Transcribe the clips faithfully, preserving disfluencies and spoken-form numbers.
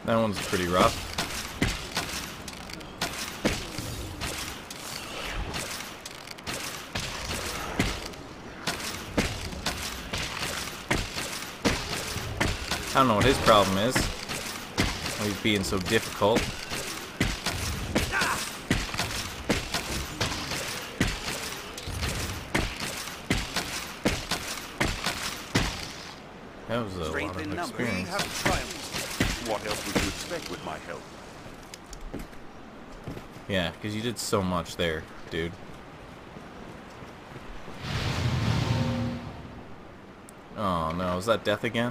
That one's pretty rough. I don't know what his problem is. Why he's being so difficult. That was a lot of experience. What else would you expect with my help? Yeah, because you did so much there, dude. Oh no, is that death again?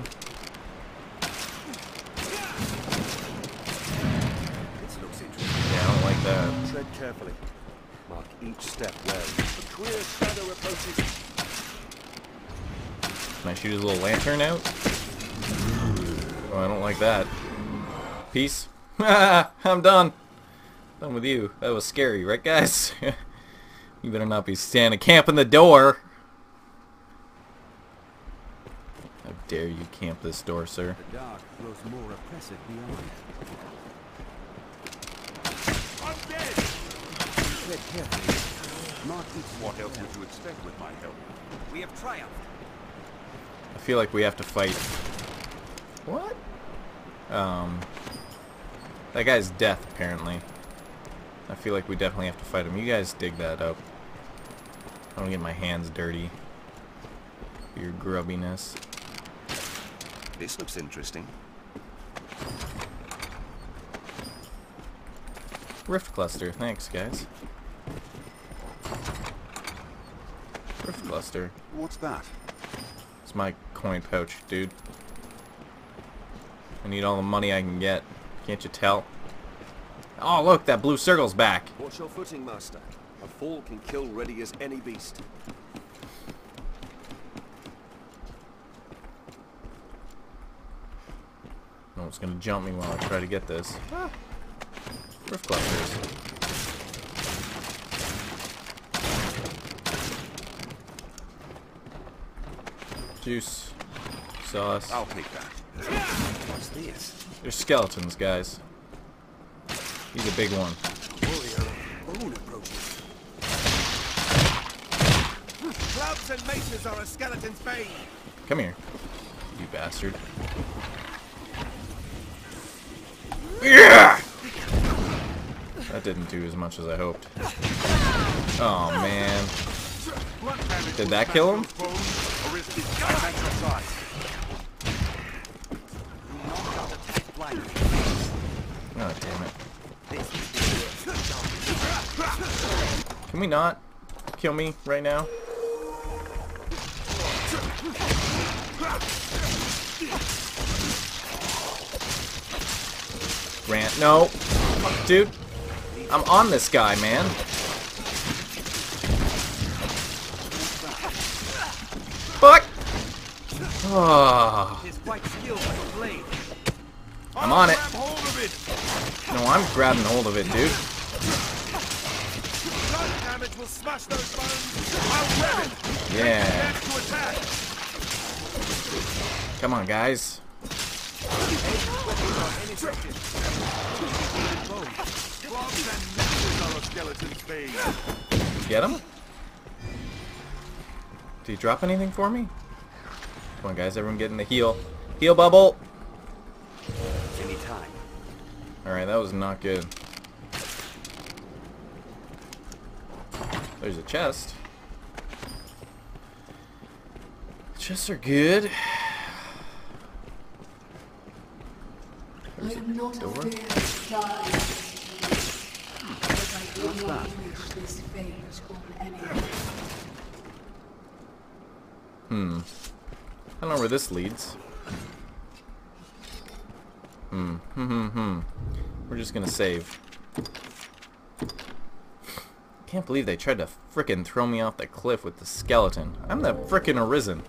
This looks interesting. Yeah, I don't like that. Tread carefully. Mark each step well. A clear shadow approaches. Can I shoot his little lantern out? Oh, I don't like that. Peace. I'm done. Done with you. That was scary, right guys? You better not be standing camp in the door. How dare you camp this door, sir? The dark grows more oppressive beyond. I'm dead! Tread carefully. Mark each what else would you expect with my help? We have triumphed. I feel like we have to fight. What? Um, that guy's death, apparently. I feel like we definitely have to fight him. You guys dig that up. I don't get my hands dirty. Your grubbiness. This looks interesting. Rift cluster. Thanks, guys. Rift cluster. What's that? It's my coin pouch, dude. I need all the money I can get. Can't you tell? Oh, look, that blue circle's back. Watch your footing, master. A fall can kill ready as any beast. No one's gonna jump me while I try to get this. Ah. Rift clusters. Juice. Sauce. I'll take that. What's this? They're skeletons, guys. He's a big one. Clubs and maces are a skeleton's bane. Come here, you bastard. Yeah! That didn't do as much as I hoped. Oh man. Did that kill him? Oh damn it. Can we not kill me right now? Grant, no. Dude, I'm on this guy, man. Fuck! Oh. I'm on it. No, I'm grabbing hold of it, dude. Yeah. Come on, guys. Get him? Did he drop anything for me? Come on, guys. Everyone get in the heal. Heal bubble. Anytime. Alright, that was not good. There's a chest. Chests are good. There's a door. Hmm. I don't know where this leads. Hmm. Hmm. Hmm. Hmm. We're just gonna save. Can't believe they tried to frickin' throw me off the cliff with the skeleton. I'm the frickin' Arisen.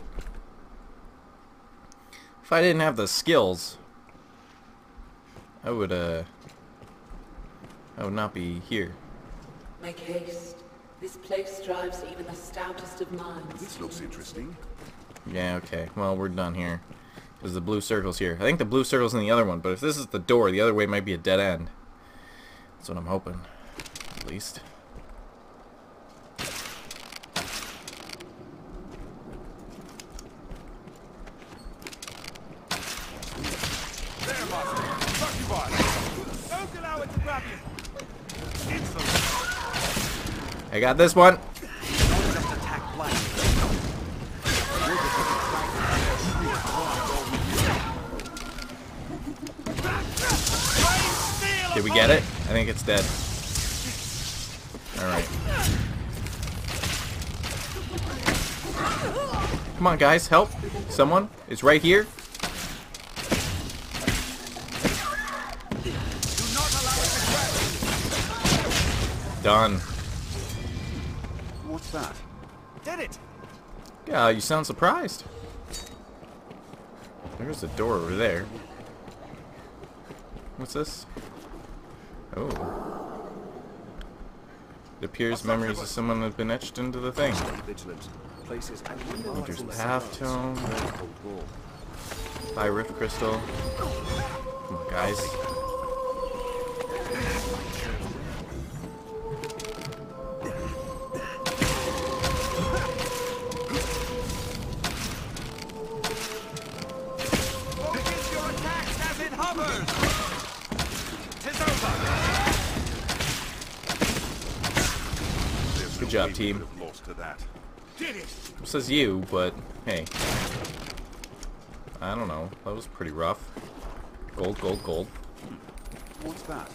If I didn't have the skills, I would, uh... I would not be here. Make haste. This place drives even the stoutest of minds. This looks interesting. Yeah, okay. Well, we're done here. Because the blue circle's here. I think the blue circle's in the other one, but if this is the door, the other way might be a dead end. That's what I'm hoping. At least. There, Master. Fuck you, boy. Don't allow it to grab you. Insolent. I got this one. Don't just attack blindly. Did we get it? I think it's dead. Alright. Come on, guys, help. Someone is right here. Done. What's that? Did it! Yeah, you sound surprised. There's a door over there. What's this? Oh. It appears memories of someone have been etched into the thing. There's half tone. High rift crystal. Come on, guys. Good job, team. Says you, but hey. I don't know. That was pretty rough. Gold, gold, gold. What's that?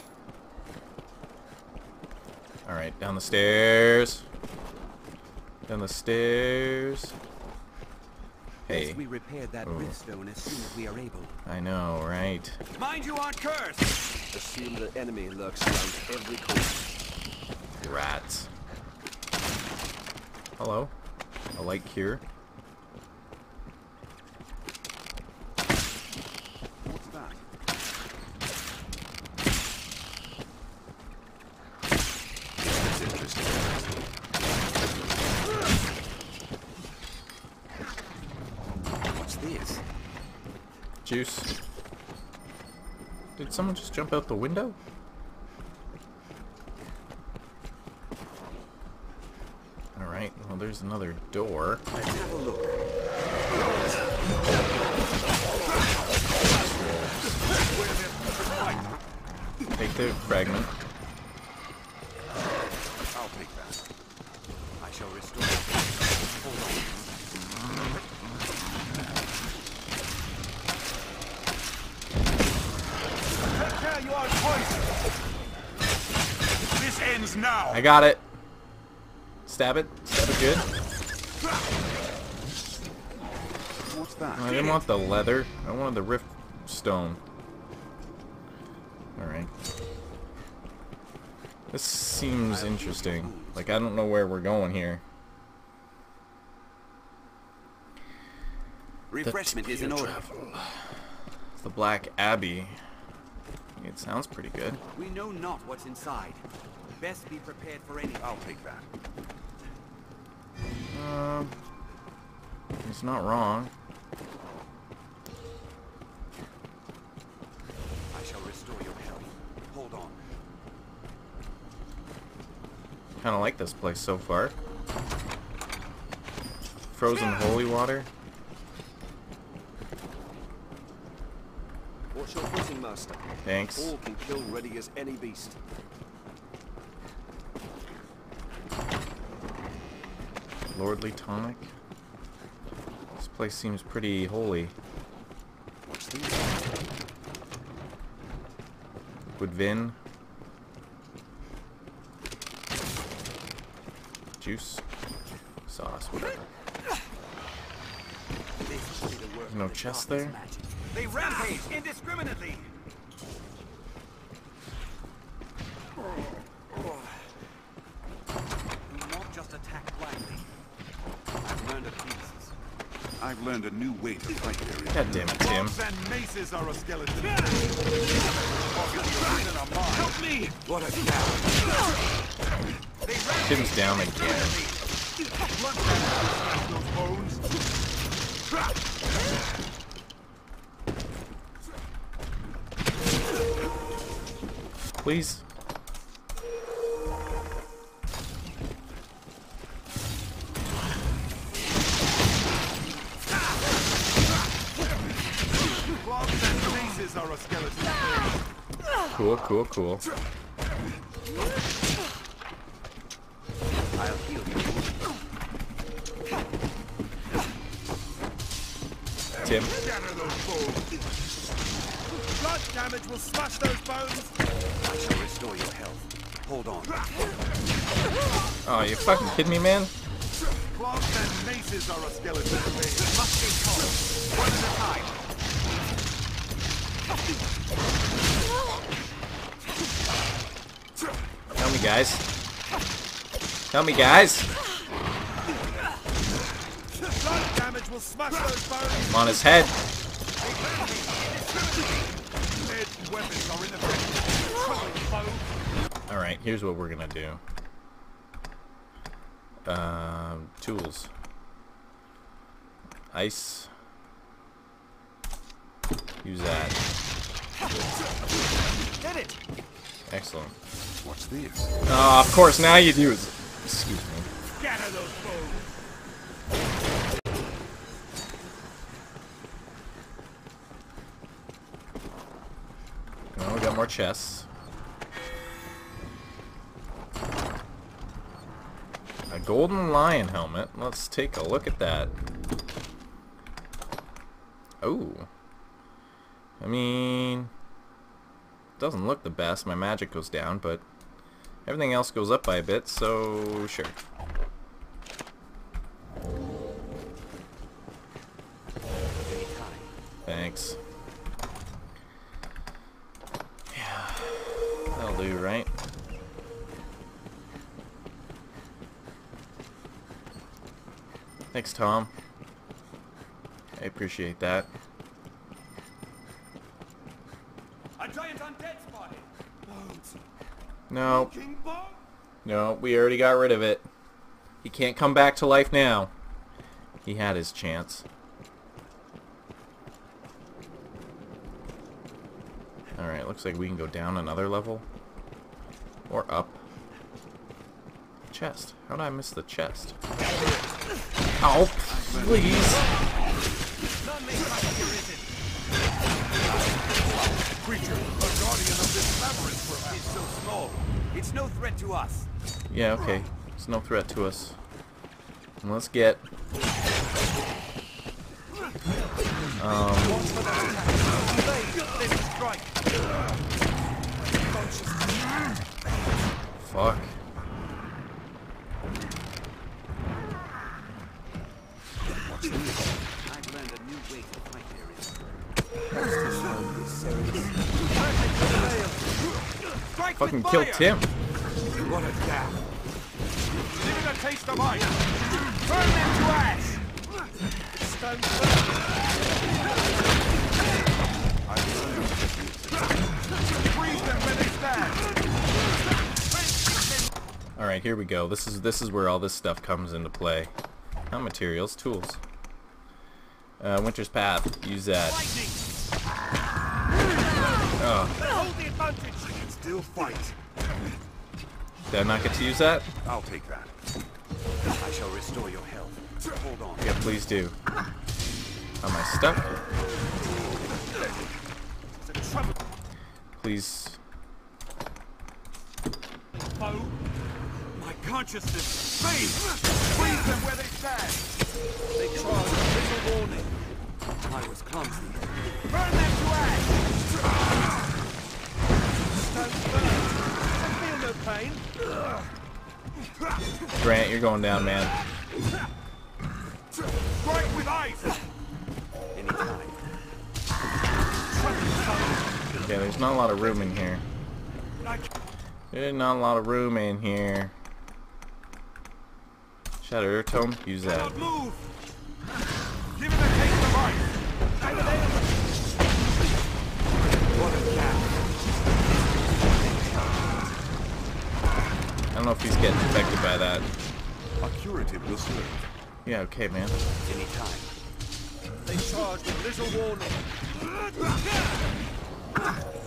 Alright, down the stairs. Down the stairs. Hey. We repaired that riftstone as soon as we are able. I know, right? Mind you aren't cursed! Assume the enemy lurks around every corner. Rats. Hello. A light cure. What's that? That's interesting. What's this? Juice. Did someone just jump out the window? Alright, well there's another door. Let's have a look. Take the fragment. I'll take that. I shall restore it. Hold on. Take care, you are poisoned. This ends now. I got it. Stab it. Stab it good. What's that? I didn't want the leather. I wanted the rift stone. Alright. This seems interesting. Like, I don't know where we're going here. Refreshment is in order. The Black Abbey. It sounds pretty good. We know not what's inside. Best be prepared for anything. I'll take that. Um, it's not wrong. I shall restore your health. Hold on. Kind of like this place so far. Frozen holy water. Watch your footing, Master. Thanks. All can kill ready as any beast. Lordly tonic. This place seems pretty holy. What's this? Liquid vin. Juice. Sauce, whatever. There's no chest there? They rampage indiscriminately. Do not just attack blindly. I've learned a piece. I've learned a new way to fight there. God damn it, Tim. And maces are a skeleton. Help me! What a cow! Tim's down again. please. Are a skeleton. Cool, cool, cool. I'll heal you. Tim. Scatter those bones. Blood damage will smash those bones. I shall restore your health. Hold on. Oh, you fucking kidding me, man? Clubs and maces are a skeleton to me. Must be caught. One at a time. Help me, guys. Help me, guys. Blood damage will smash those bones. I'm on his head. Dead weapons are ineffective. Alright, here's what we're gonna do. Um, tools. Ice. Use that. Get it. Excellent. What's this? Oh, of course, now you do. Excuse me. Scatter those bones. Oh, we got more chests. A golden lion helmet. Let's take a look at that. Oh. I mean, doesn't look the best. My magic goes down, but everything else goes up by a bit, so sure. Thanks. Yeah, that'll do, right? Thanks, Tom. I appreciate that. A giant undead spotted. Bones. No, King Bone. no, we already got rid of it. He can't come back to life now. He had his chance. Alright, looks like we can go down another level. Or up. Chest. How did I miss the chest? Oh, please. Creature, a guardian of this labyrinth, perhaps. It's so small. It's no threat to us. Yeah, okay. It's no threat to us. And let's get... Um... Fuck. I've learned a new way to fight areas. Fucking kill Tim. What a gap. Give it a taste of ice. Burn them to ash. Stone Freeze them where they stand. Alright, here we go. This is this is where all this stuff comes into play. Not materials, tools. Uh, Winter's Path. Use that. Oh. Hold the advantage. I can still fight. Did I not get to use that? I'll take that. I shall restore your health. Hold on. Yeah, please do. Am I stuck? Please. Foe. My consciousness. Freeze! Freeze them where they stand. They charge a little warning. I was clumsy. Burn them to ash. Stones burn. I feel no pain. Grant, you're going down, man. Strike with ice. Anytime. Okay, there's not a lot of room in here. There's not a lot of room in here. Shatter Tome, use that. Don't move. Give it a taste of ice. What a cat. I don't know if he's getting affected by that. A curative will serve. Yeah, okay, man. Anytime. They charge with little warning.